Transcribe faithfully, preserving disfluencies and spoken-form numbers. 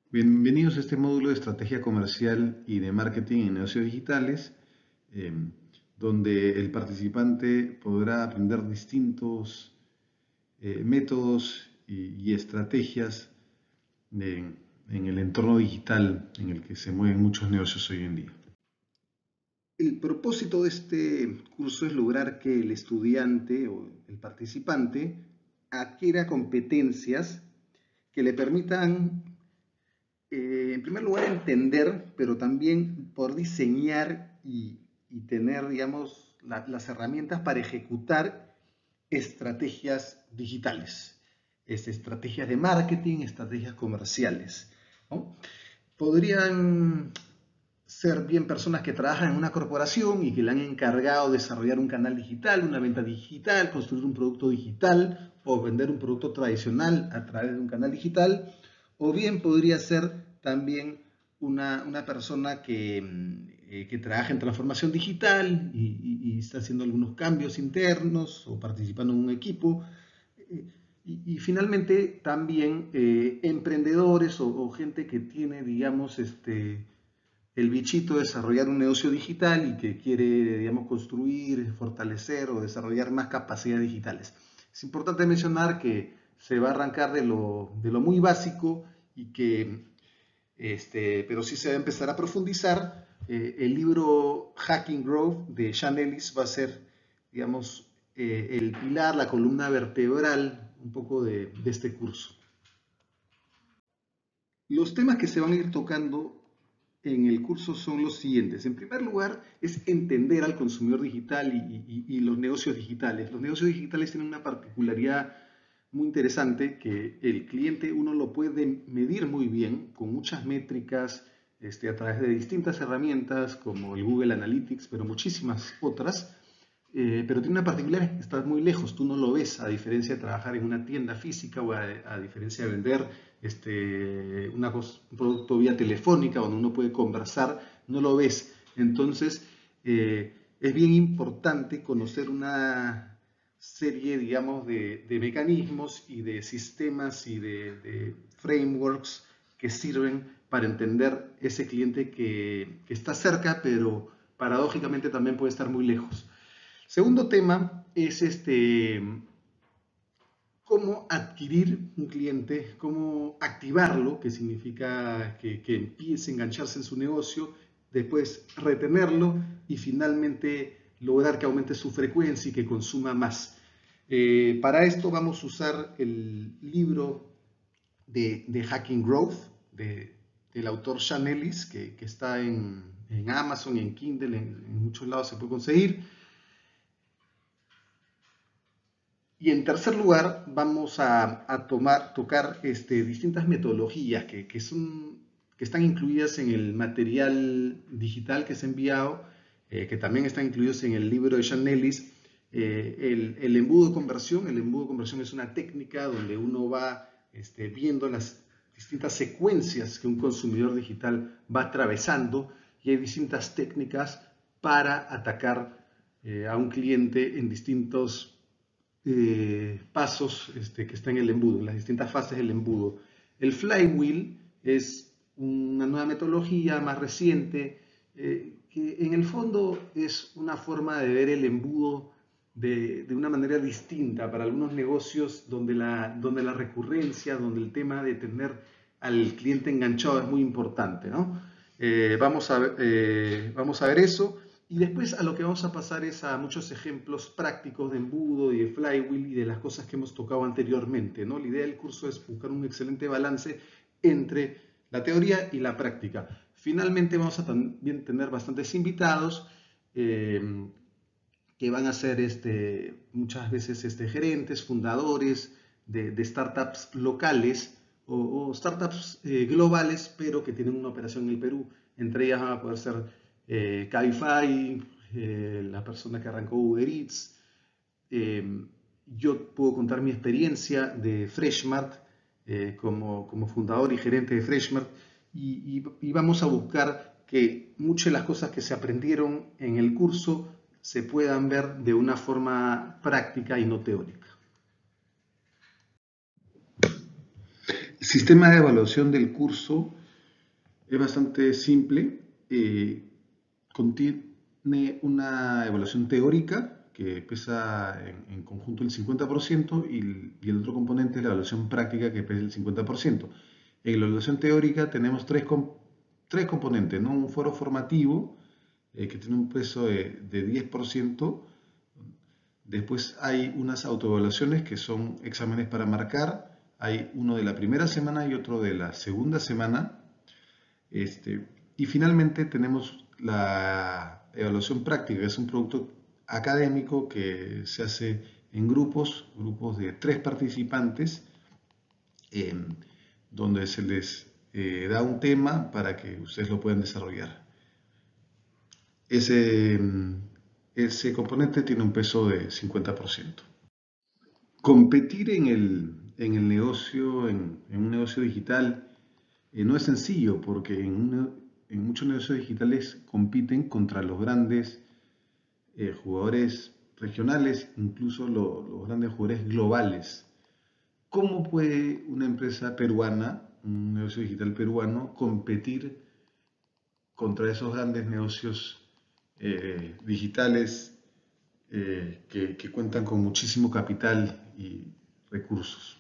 Bienvenidos a este módulo de estrategia comercial y de marketing en negocios digitales, eh, donde el participante podrá aprender distintos eh, métodos y, y estrategias de- en el entorno digital en el que se mueven muchos negocios hoy en día. El propósito de este curso es lograr que el estudiante o el participante adquiera competencias que le permitan eh, en primer lugar, entender, pero también por diseñar y, y tener, digamos, la, las herramientas para ejecutar estrategias digitales, es, estrategias de marketing, estrategias comerciales, ¿no? Podrían ser bien personas que trabajan en una corporación y que le han encargado desarrollar un canal digital, una venta digital, construir un producto digital o vender un producto tradicional a través de un canal digital. O bien podría ser también una, una persona que, eh, que trabaja en transformación digital y, y, y está haciendo algunos cambios internos o participando en un equipo. Eh, y, y, finalmente también eh, emprendedores o, o, gente que tiene, digamos, este, el bichito de desarrollar un negocio digital y que quiere, digamos, construir, fortalecer o desarrollar más capacidades digitales. Es importante mencionar que se va a arrancar de lo, de lo muy básico y que, este, pero sí se va a empezar a profundizar. Eh, el libro Hacking Growth de Sean Ellis va a ser, digamos, eh, el pilar, la columna vertebral un poco de, de este curso. Los temas que se van a ir tocando en el curso son los siguientes. En primer lugar, es entender al consumidor digital y, y, y los negocios digitales. Los negocios digitales tienen una particularidad muy interesante que el cliente uno lo puede medir muy bien con muchas métricas este, a través de distintas herramientas como el Google Analytics, pero muchísimas otras. Eh, pero tiene una particularidad, que estás muy lejos, tú no lo ves, a diferencia de trabajar en una tienda física o a, a diferencia de vender este, una cosa, un producto vía telefónica donde uno puede conversar, no lo ves. Entonces, eh, es bien importante conocer una serie, digamos, de, de mecanismos y de sistemas y de, de, frameworks que sirven para entender ese cliente que, que está cerca, pero paradójicamente también puede estar muy lejos. Segundo tema es este, cómo adquirir un cliente, cómo activarlo, que significa que, que empiece a engancharse en su negocio, después retenerlo y finalmente lograr que aumente su frecuencia y que consuma más. Eh, para esto vamos a usar el libro de, de Hacking Growth de, del autor Sean Ellis, que, que está en, en Amazon, en Kindle, en, en muchos lados se puede conseguir. Y en tercer lugar, vamos a, a tomar, tocar este, distintas metodologías que, que, son, que están incluidas en el material digital que se ha enviado, eh, que también están incluidos en el libro de Sean Ellis. Eh, el, el, embudo de conversión, el embudo de conversión es una técnica donde uno va este, viendo las distintas secuencias que un consumidor digital va atravesando y hay distintas técnicas para atacar eh, a un cliente en distintos eh, pasos este, que está en el embudo, en las distintas fases del embudo. El flywheel es una nueva metodología más reciente eh, que en el fondo es una forma de ver el embudo de, de, una manera distinta para algunos negocios donde la, donde la recurrencia, donde el tema de tener al cliente enganchado es muy importante, ¿no? Eh, vamos, a, eh, vamos a ver eso. Y después a lo que vamos a pasar es a muchos ejemplos prácticos de embudo y de flywheel y de las cosas que hemos tocado anteriormente, ¿no? La idea del curso es buscar un excelente balance entre la teoría y la práctica. Finalmente vamos a también tener bastantes invitados eh, que van a ser este, muchas veces este, gerentes, fundadores de, de startups locales o, o startups eh, globales, pero que tienen una operación en el Perú. Entre ellas van a poder ser eh, Cabify, eh, la persona que arrancó Uber Eats. Eh, yo puedo contar mi experiencia de Freshmart eh, como, como fundador y gerente de Freshmart y, y, y vamos a buscar que muchas de las cosas que se aprendieron en el curso se puedan ver de una forma práctica y no teórica. sistema de evaluación del curso es bastante simple. Eh, contiene una evaluación teórica que pesa en, en conjunto el cincuenta por ciento y el, y el otro componente es la evaluación práctica que pesa el cincuenta por ciento. En la evaluación teórica tenemos tres, com- tres componentes, ¿no? Un foro formativo eh, que tiene un peso de, de diez por ciento. Después hay unas autoevaluaciones que son exámenes para marcar. Hay uno de la primera semana y otro de la segunda semana. Este, y finalmente tenemos la evaluación práctica, que es un producto académico que se hace en grupos, grupos de tres participantes, eh, donde se les eh, da un tema para que ustedes lo puedan desarrollar. Ese, ese componente tiene un peso de cincuenta por ciento. Competir en el, en el negocio, en, en un negocio digital, eh, no es sencillo porque en, una- en muchos negocios digitales compiten contra los grandes eh, jugadores regionales, incluso lo- los grandes jugadores globales. ¿Cómo puede una empresa peruana, un negocio digital peruano, competir contra esos grandes negocios eh, digitales eh, que, que cuentan con muchísimo capital y recursos?